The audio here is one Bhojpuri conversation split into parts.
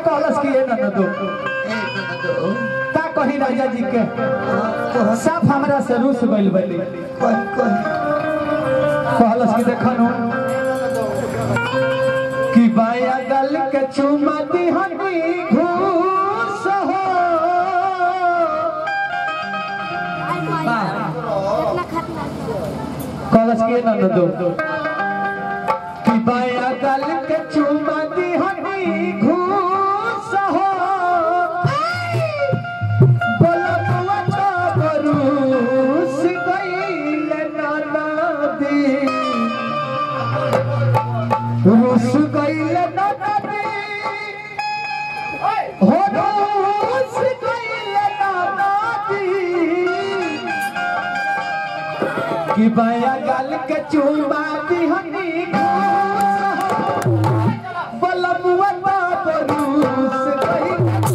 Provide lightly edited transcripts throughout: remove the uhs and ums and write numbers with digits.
कॉलेज किए न दो का कही राजा जी के सब हमरा से रूस गइल बली कॉलेज की देखनु कि बाया गल के चुमा दी हनी घूस हो कॉलेज किए न दो कि बाया गल के चुमा दी हनी घूस हो बोलबुआ तो बरूस गइल नाना दी रूस गइल नाना दी हो रूस गइल नाना दी कि बाया गल के चुमा दी हनी बोलबुआ तो बरूस गइल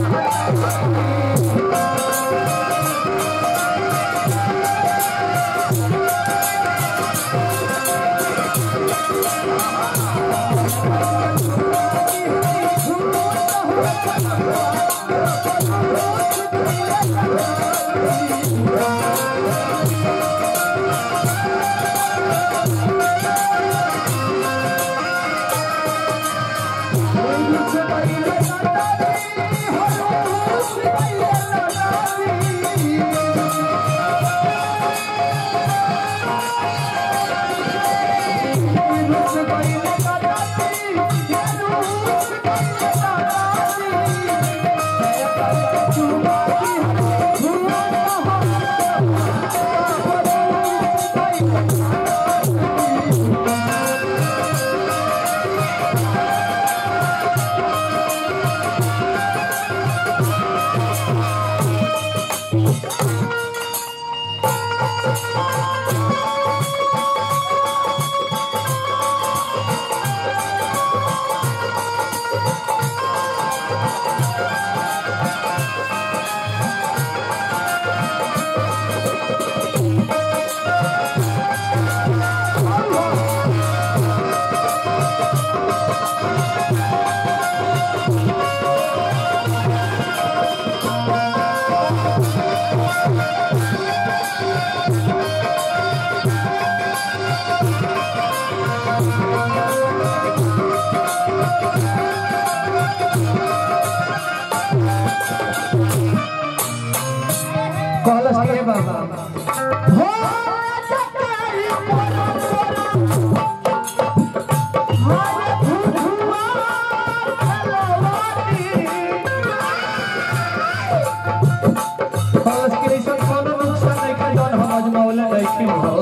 कॉलेज के बाबा हो चकाई मोरा हाय भुआ चलवाती कॉलेज के सब कोनो नुकसान नहीं के जौन हम अजमावले नहीं हो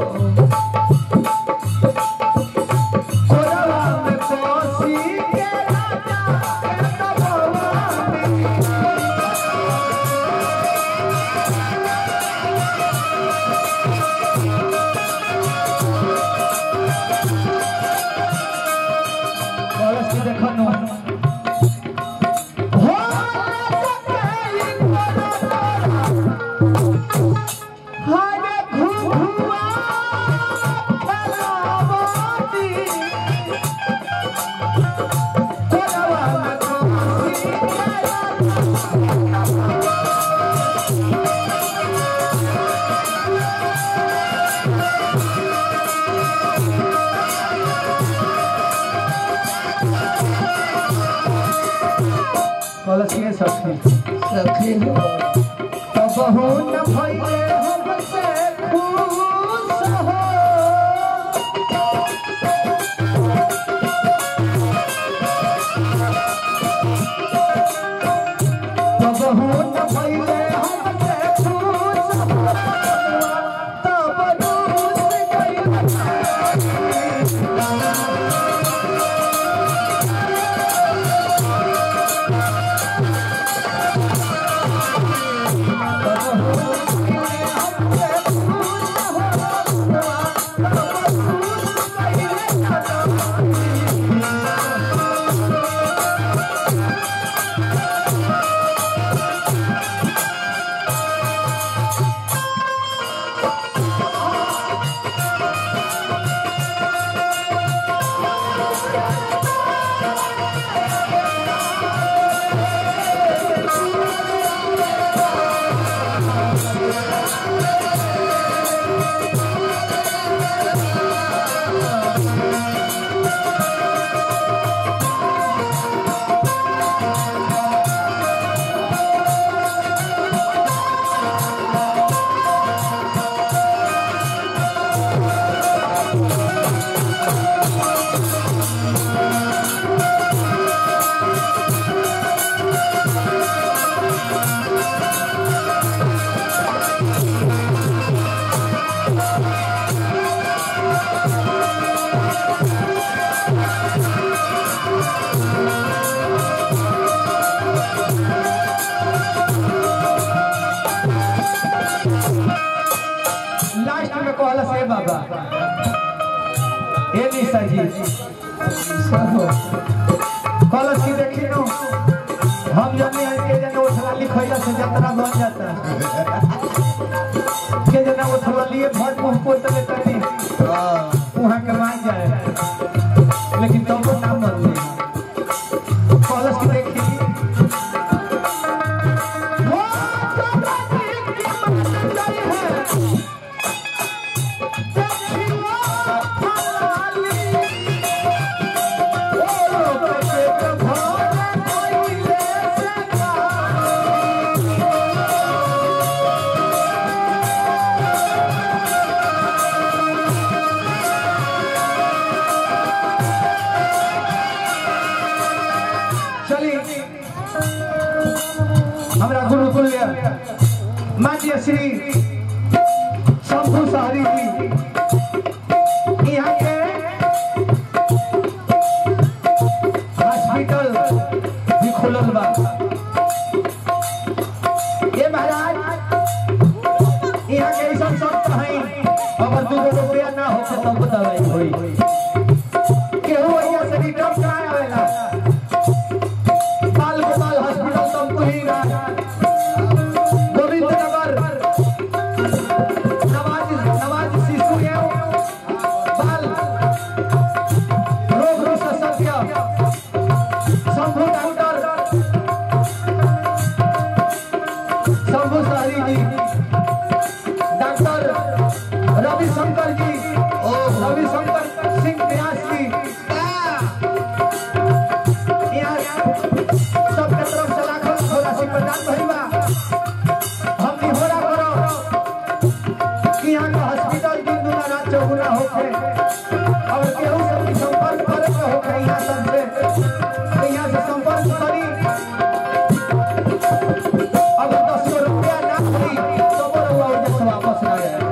कोरवा में कोसी के राजा के तबवानी देखनु हो चकाई मोरा हाय भुआ चलवाती कोरवा में कोसी के कॉलेज के सखी हो तब हो न भइले हमसे खुश हो तब हो न भइले हमसे खुश हो तब रूस गइल कॉलेज की देखी नो हम जाने हैं के जने उठला लिखैला से यात्रा बन जाता के जने उठला लिए भट मुंह पोत में तनी वहां के मान जाए लेकिन तुमको नाम मत ले कॉलेज की देखी वो हमारा गुरुकुल माननीय श्री शंभू सहरी जी यहाँ के हॉस्पिटल भी खुलल बा ये महाराज यहाँ के सब सब है अगर 2 रुपया ना हो तब दवाई होई केहू यहाँ से रिटर्न कराए आवेला बाल गोपाल हॉस्पिटल तुमको ही ना नवाज शिशु बाल रोग विशेषज्ञ शंभू डॉक्टर शंभू सहरी जी डॉक्टर रविशंकर जी रविशंकर सिंह व्यास जी सबके तरफ से लाखों थोड़ा सी प्रदान भइबा हम निहोरा करो कि यहाँ का हॉस्पिटल दिन दुना रात चौगुना होके और केहू से संपर्क करे के होके यहाँ सबसे तो यहाँ से संपर्क करी अगर 10 रुपया ना हुई तो बोलो वो जैसे वापस ना जाए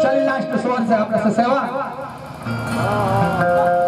चल लास्ट स्वर से अपना से सेवा